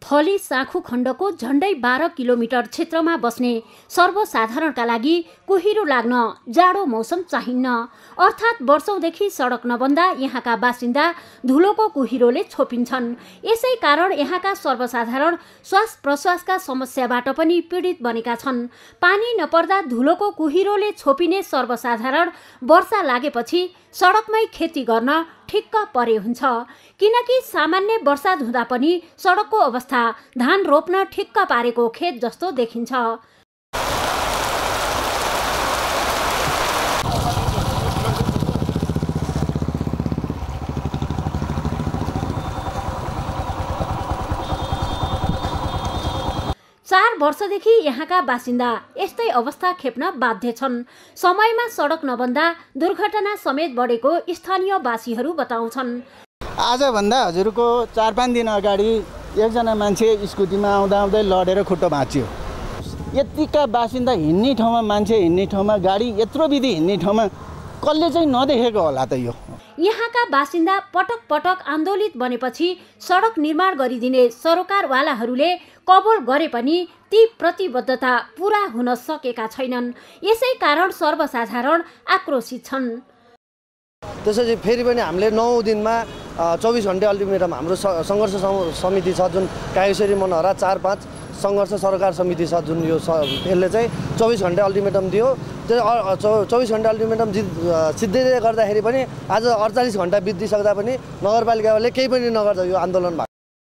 थली साँखु खण्डको झण्डै 12 किलोमिटर क्षेत्रमा बस्ने सर्वसाधारणका लागि कुहिरो लाग्न जाडो मौसम चाहिन्न। अर्थात् वर्षौंदेखि सडक नबन्दा यहाँका बासिन्दा धुलोको कुहिरोले छोपिन्छन्। यसै कारण यहाँका सर्वसाधारण श्वास प्रश्वासका समस्याबाट पनि पीडित बनेका छन्। पानी नपर्दा धुलोको कुहिरोले छोपिने सर्वसाधारण वर्षा लागेपछि सडकमै खेती गर्न ठिक्क परे हुन्छ, किनकि सामान्य वर्षा हुँदा पनि सडकको अवस्था धान रोप्न ठिक्क पारेको खेत जस्तो देखिन्छ। चार वर्षदेखि यहाँका बासिन्दा यस्तै अवस्था खेप्न बाध्य छन्। समयमा सडक नबन्दा दुर्घटना समेत बढेको स्थानीयवासीहरू बताउँछन्। आजभन्दा हजुरको 4-5 दिन अगाडि एकजना मान्छे स्कुटीमा आउँदा आउँदै लडेर खुट्टो भाँच्यो। यतिका बासिन्दा हिँड्ने ठाउँमा मान्छे हिँड्ने ठाउँमा गाडी यत्रो विधि हिँड्ने ठाउँमा कसले चाहिँ नदेखेको होला त यो। यहाँका बासिन्दा पटक पटक आन्दोलित बनेपछि सडक निर्माण गरिदिने सरोकारवालाहरूले कबोल गरे पनि ती प्रतिबद्धता पूरा हुन सकेका छैनन्। यसै कारण सर्वसाधारण आक्रोशित छन्। त्यसैले फेरि पनि हामीले 9 दिनमा 24 घण्टे अल्टिमेटम हाम्रो सङ्घर्ष समिति छ, जुन कायेश्वरी मनहरा 4-5 सङ्घर्ष सरकार समिति छ, जुन यो यसले चाहिँ 24 घण्टे अल्टिमेटम दियो। त्यो 24 घण्टे अल्टिमेटम सिद्धिँदै गर्दाखेरि पनि आज 48 घण्टा बितिसक्दा पनि नगरपालिकाले केही पनि नगर्दा यो आन्दोलन।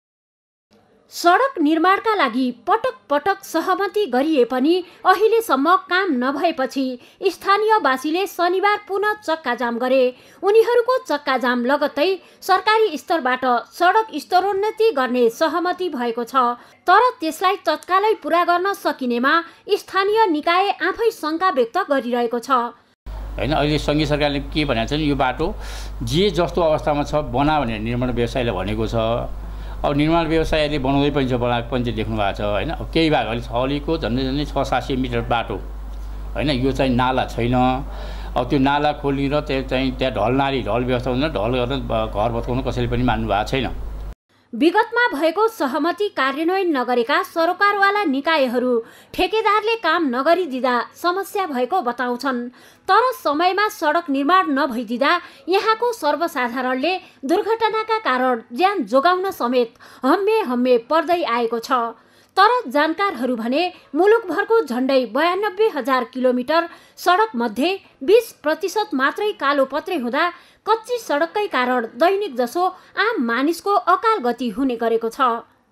सडक निर्माणका लागि पटक पटक सहमति गरिए पनि अहिलेसम्म काम नभएपछि स्थानीयवासीले शनिबार पुनः चक्काजाम गरे। उनीहरूको चक्काजाम लगत्तै सरकारी स्तरबाट सडक स्तरोन्नति गर्ने सहमति भएको छ, तर त्यसलाई तत्कालै पूरा गर्न सकिनेमा स्थानीय निकाय आफै शङ्का व्यक्त गरिरहेको छ। हैन, अहिले सङ्घीय सरकारले के भनेको छ, यो बाटो जे जस्तो अवस्थामा छ बना भनेर निर्माण व्यवसायले भनेको छ। अब निर्माण व्यवसायले बनाउँदै पनि छ, बनाएको पनि चाहिँ देख्नु भएको छ हैन। अब केही भाग अहिले थलीको झन्डै 600-700 मिटर बाटो हैन, यो चाहिँ नाला छैन। अब त्यो नाला खोलिएर त्यहाँ ढल व्यवस्था हुँदैन, ढल गर्न घर भत्काउन कसैले पनि मान्नु भएको छैन। विगतमा भएको सहमति कार्यान्वयन नगरेका सरोकारवाला निकायहरू ठेकेदारले काम नगरिदिँदा समस्या भएको बताउँछन्। तर समयमा सडक निर्माण नभइदिँदा यहाँको सर्वसाधारणले दुर्घटनाका कारण ज्यान जोगाउन समेत हम्मे पर्दै आएको छ। तर जानकारहरू भने मुलुकभरको झण्डै 92,000 किलोमिटर सडक मध्ये 20% मात्रै कालोपत्रे हुँदा कच्ची सडककै कारण दैनिक जसो आम मानिसको अकाल गति हुने गरेको छ।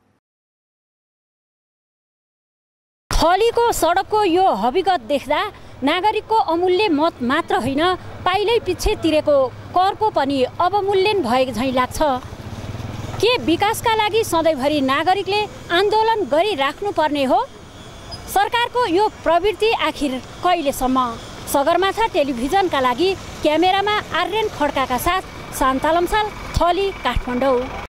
थलीको सडकको यो हविगत देख्दा नागरिकको अमूल्य मत मात्र होइन, पाइलै पछि तिरेको करको पनि अवमूल्यन भए झैँ लाग्छ। के विकासका लागि सधैँभरि नागरिकले आन्दोलन गरिराख्नु पर्ने हो? सरकारको यो प्रवृत्ति आखिर कहिलेसम्म? सगरमाथा टेलिभिजनका लागि क्यामेरामा आर्यन खड्काका साथ शान्ता लम्साल, थली, काठमाडौँ।